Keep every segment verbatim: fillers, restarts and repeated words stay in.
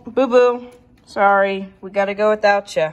Boo-boo. Sorry, we gotta go without you.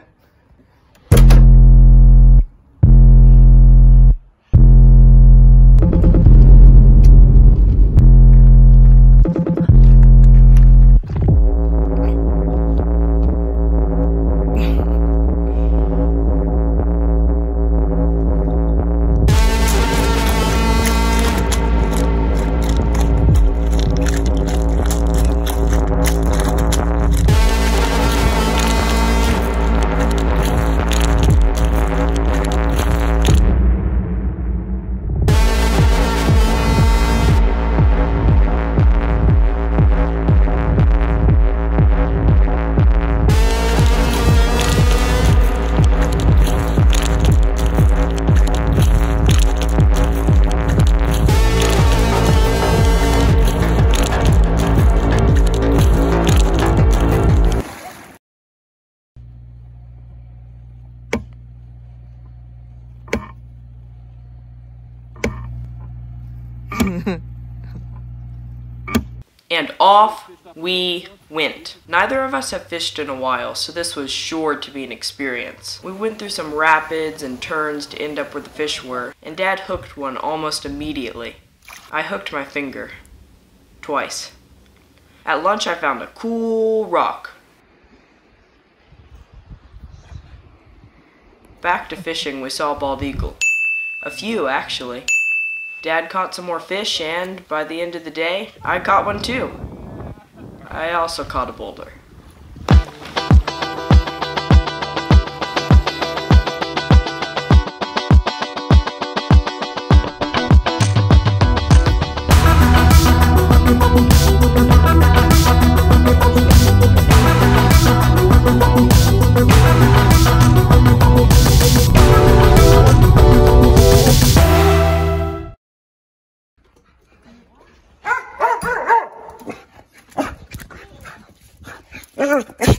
And off we went. Neither of us have fished in a while, so this was sure to be an experience. We went through some rapids and turns to end up where the fish were, and Dad hooked one almost immediately. I hooked my finger. Twice. At lunch I found a cool rock. Back to fishing, we saw a bald eagle. A few, actually. Dad caught some more fish, and by the end of the day, I caught one too. I also caught a boulder. Mm-hmm.